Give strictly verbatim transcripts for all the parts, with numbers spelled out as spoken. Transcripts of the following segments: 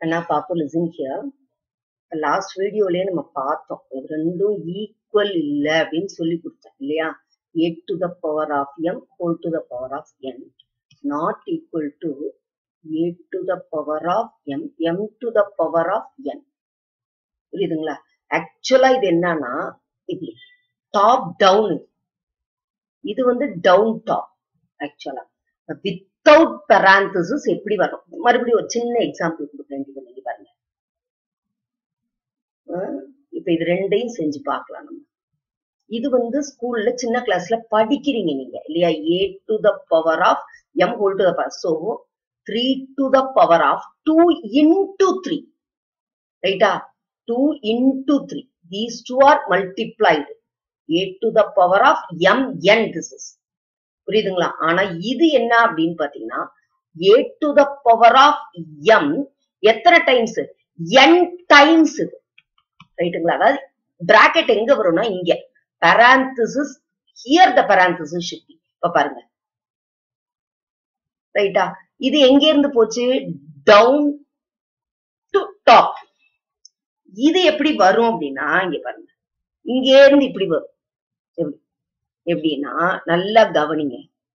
Anna, Papa, listen here. The last video le நம்ம பார்த்தோம் இது ரெண்டும் ஈக்குவல் இல்ல அப்படினு சொல்லி கொடுத்தேன் இல்லையா a to the power of m whole to the power of n not equal to a to the power of m m to the power of n புரியுதுங்களா ஆக்சுவலா இது என்னன்னா இப்படி டாப் டவுன் இது வந்து டவுன் டாப் ஆக்சுவலா without parenthesis எப்படி வரும் மறுபடியும் ஒரு சின்ன எக்ஸாம்பிள் கொடுக்கிறேன் நீங்க பாருங்க இப்ப இது ரெண்டையும் செஞ்சு பார்க்கலாம் நம்ம இது வந்து ஸ்கூல்ல சின்ன கிளாஸ்ல படிக்கிறீங்க நீங்க இல்லையா a to the power of m whole to the power so three to the power of two into three ரைட்டா two into three these two are multiplied a to the power of m n this is புரியுதுங்களா ஆனா இது என்ன அப்படின்னு பாத்தீங்கன்னா a to the power of m எத்தனை times n times இது ரைட்டுங்களா அதாவது பிராக்கெட் எங்க வரும்னா இங்க parenthesis here the parenthesis should be இப்ப பாருங்க ரைட்டா இது எங்க இருந்து போச்சு டவுன் டு டாப் இது எப்படி வரும் அப்படின்னா இங்க பாருங்க இங்க இருந்து இப்படி வரும் எப்படி எப்படின்னா நல்லா கவனிங்க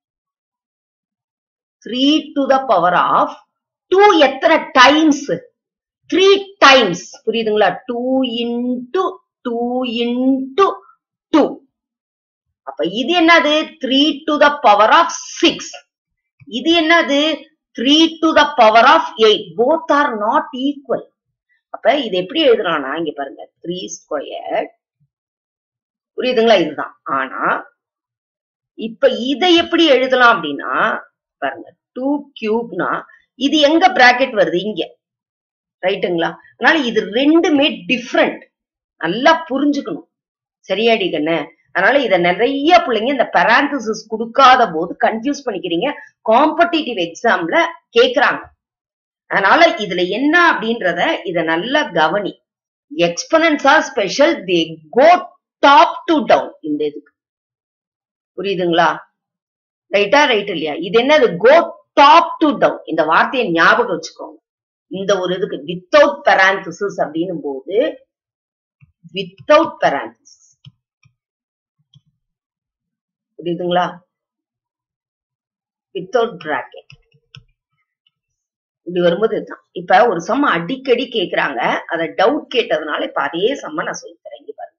three to the power of two எத்தனை டைம்ஸ் three times புரியுதுங்களா two into two into two அப்ப இது என்னது three to the power of six இது என்னது three to the power of eight both are not equal அப்ப இது எப்படி எழுதலாம்னா இங்க பாருங்க three squared புரியுதுங்களா இதுதான் ஆனா இப்ப இதை எப்படி எழுதலாம் அப்படின்னா பாருங்க two cube-னா இது எங்க பிராக்கெட் வருது இங்க ரைட்டுங்களா அதனால இது ரெண்டுமே டிஃபரெண்ட் நல்லா புரிஞ்சுக்கணும் சரியாடி கண்ணு அதனால இத நிறைய பிள்ளைங்க இந்த parenthesis கொடுக்காத போது கன்ஃபியூஸ் பண்ணிக்கிறீங்க காம்படிட்டிவ் எக்ஸாம்ல கேக்குறாங்க அதனால இதுல என்ன அப்படின்றத இத நல்லா கவனி exponents are special they go top to down இந்த இதுக்கு புரியுதுங்களா ரைட்டா ரைட் இல்லையா இது என்னது கோ டாப் டு டவுன் இந்த வார்த்தையை ஞாபகம் வச்சுக்கோங்க இந்த ஒரு இதுக்கு வித்தவுட் parenthesis அப்படின்னும் போது வித்தவுட் parenthesis புரியுதுங்களா வித்தவுட் பிராக்கெட் இப்படி வரும்போது இதுதான் இப்ப ஒரு சம் அடிக்கடி கேக்குறாங்க அத டவுட் கேட்டதுனால இப்ப அதே சம்ம நான் சொல்லி தரேன் இங்க பாருங்க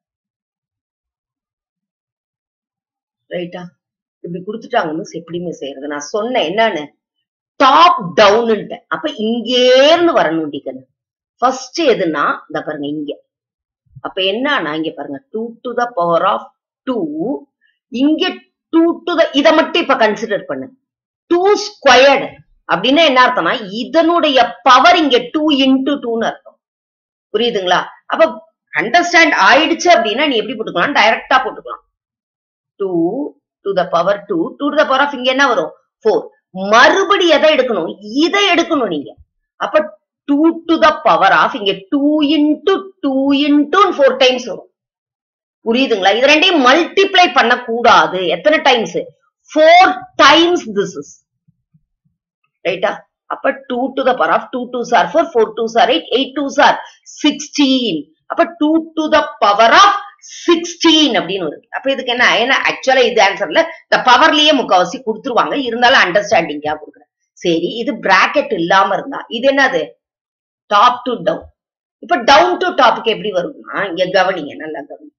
ரைட்டா இப்படி கொடுத்துட்டாங்கன்னு எப்படியுமே செய்யறது நான் சொன்னேன் என்னன்னு டாப் டவுன் அப்ப இங்கே இருந்து வரணும் டிக்கன் ஃபர்ஸ்ட் எதுனா இந்த பாருங்க இங்க அப்ப என்னன்னா இங்க பாருங்க two to the power of two இங்க two to the இத மட்டும் இப்ப கன்சிடர் பண்ணு two squared அப்படின்னா என்ன அர்த்தம்னா இதனுடைய பவர் இங்க two into two ன்னு அர்த்தம் புரியுதுங்களா அப்ப அண்டர்ஸ்டாண்ட் ஆயிடுச்சு அப்படின்னா நீ எப்படி போட்டுக்கலாம் டைரக்டா போட்டுக்கலாம் two to the power two two to the power of இங்க என்ன வரும் four மறுபடி எதை எடுக்கணும் இதை எடுக்கணும் நீங்க அப்ப two to the power of இங்க two into two into four times வரும் புரியுதுங்களா இது ரெண்டையும் மல்டிப்ளை பண்ண கூடாது எத்தனை times four times this is ரைட்டா அப்ப two to the power of two twos are four four twos are eight eight twos are sixteen அப்ப two to the power of sixteen அப்படின்னு இருக்கு அப்ப இதுக்கு என்ன ஏன்னா ஆக்சுவலா இது ஆன்சர்ல இந்த பவர்லயே முக்காவாசி கொடுத்துருவாங்க இருந்தாலும் அண்டர்ஸ்டாண்டிங்கா கொடுக்குறேன் சரி இது பிராக்கெட் இல்லாம இருந்தா இது என்னது டாப் டு டவுன் இப்ப டவுன் டு டாப்புக்கு எப்படி வரும்னா இங்க கவனிங்க நல்லா கவனி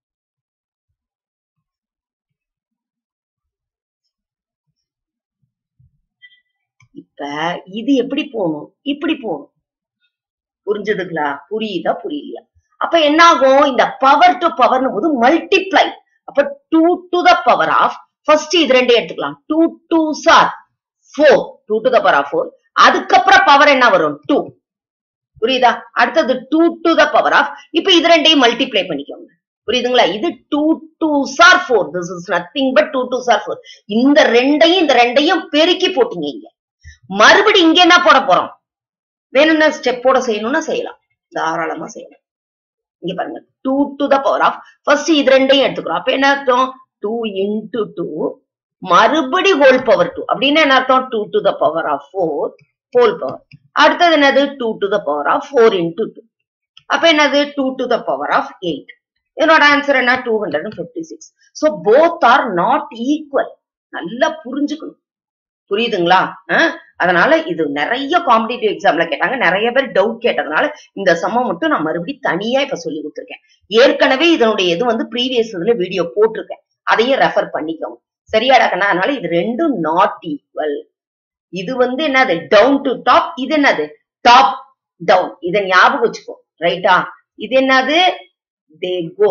இப்ப இது எப்படி போகணும் இப்படி போகணும் புரிஞ்சதுங்களா புரியுதா புரியலையா அப்ப என்ன ஆகும் இந்த பவர் டு பவர் போது மல்டிப்ளை அப்ப two to the power of first இது ரெண்டே எடுத்துக்கலாம் two twos are four two to the power of four அதுக்கப்புறம் பவர் என்ன வரும் two புரியுதா அடுத்தது two to the power of இப்ப இது ரெண்டையும் மல்டிப்ளை பண்ணிக்கோங்க புரியுதுங்களா இது two twos are four this is nothing but two twos are four இந்த ரெண்டையும் இந்த ரெண்டையும் பெருக்கி போட்டுங்க இங்க மறுபடி இங்க என்ன போட போறோம் வேணும்னா ஸ்டெப்போட செய்யணும்னா செய்யலாம் தாராளமா செய்யலாம் இங்க பாருங்க two to the power of first இது ரெண்டையும் எடுத்துக்கிறோம் அப்ப என்ன அர்த்தம் two into two மறுபடி ஹோல் பவர் two அப்படின்னா என்ன அர்த்தம் two to the power of four whole power அடுத்தது என்னது two to the power of four into two. அப்ப என்னது two to the power of eight. என்னோட ஆன்சர் என்ன two hundred fifty-six. So both are not equal. நல்லா புரிஞ்சுக்கணும். புரியுதுங்களா? அதனால இது நிறைய காம்படிட்டிவ் எக்ஸாம்ல கேட்டாங்க, நிறைய பேர் டவுட் கேட்டதுனால இந்த சம்ம மட்டும் நான் மறுபடியும் தனியா இப்ப சொல்லி கொடுத்துருக்கேன். ஏற்கனவே இதனுடைய இது வந்து ப்ரீவியஸ் இதுல வீடியோ போட்டிருக்கேன், அதையும் ரெஃபர் பண்ணிக்கோங்க. சரியாடா கண்ணா? அதனால இது ரெண்டும் நாட் ஈக்குவல். இது வந்து என்னது டவுன் டு டாப், இது என்னது டாப் டவுன். இதை ஞாபகம் வச்சுக்கோ. ரைட்டா? இது என்னது they go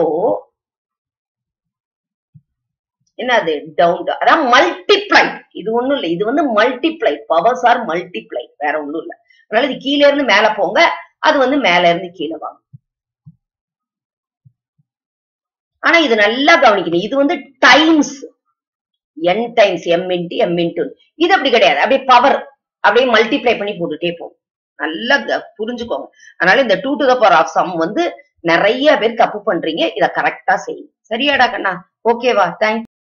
என்னது டவுன், அதான் மல்டிப்ளை. இது ஒண்ணும் இல்ல, இது வந்து மல்டிப்ளை. பவர்ஸ் ஆர் மல்டிப்ளை, வேற ஒண்ணும் இல்ல. அதனால இது கீழே இருந்து மேல போங்க, அது வந்து மேல இருந்து கீழே வாங்க. ஆனா இது நல்லா கவனிக்கணும், இது வந்து times n times m into m into. இது அப்படி கிடையாது, அப்படியே பவர் அப்படியே மல்டிப்ளை பண்ணி போட்டுட்டே போகும். நல்லா புரிஞ்சுக்கோங்க. அதனால இந்த two to the power of some வந்து நிறைய பேர் தப்பு பண்றீங்க, இத கரெக்டா செய்யுங்க. சரியாடா கண்ணா? ஓகேவா? தேங்க்யூ.